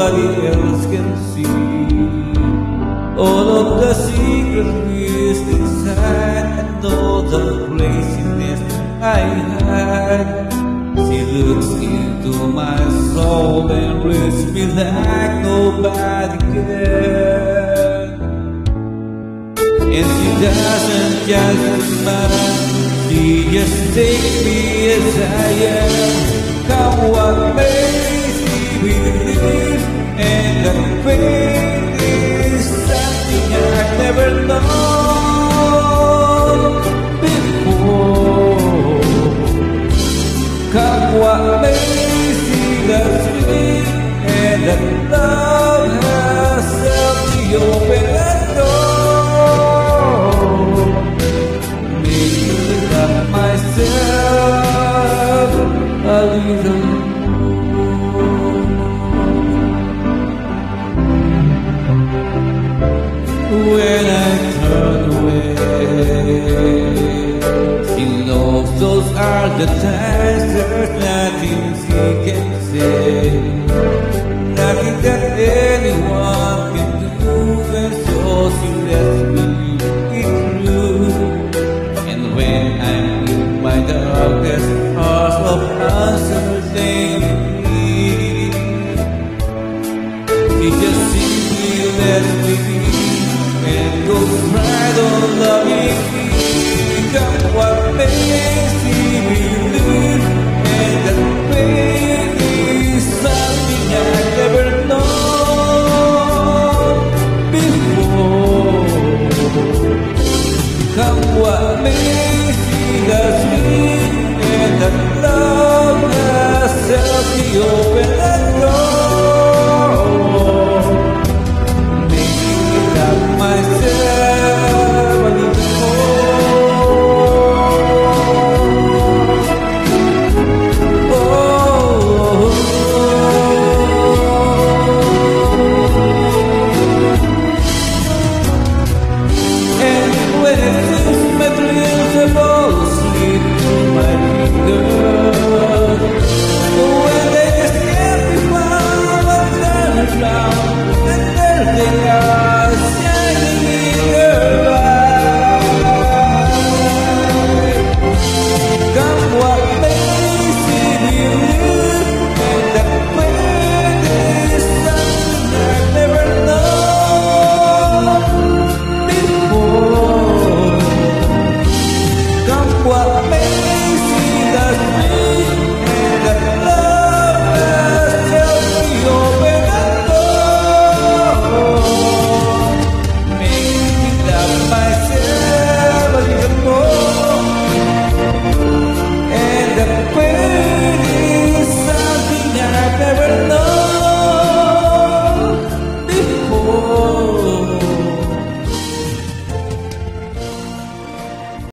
nobody else can see. All of the secret is inside, and all the craziness I hide. She looks into my soul and reads me like nobody can. And she doesn't just matter, she just takes me as I am. Come what may, she believes, and the pain is something I've never known before. Come what may, she loves me, and the love herself to open the door. Make me love myself a little. When I turn away, she knows those are the times there's nothing she can say, nothing that anyone can do, and so she lets me get through. And when I'm in my darkest hours of uncertainty, she just simply lets me be. And goes right on loving me. Come what may.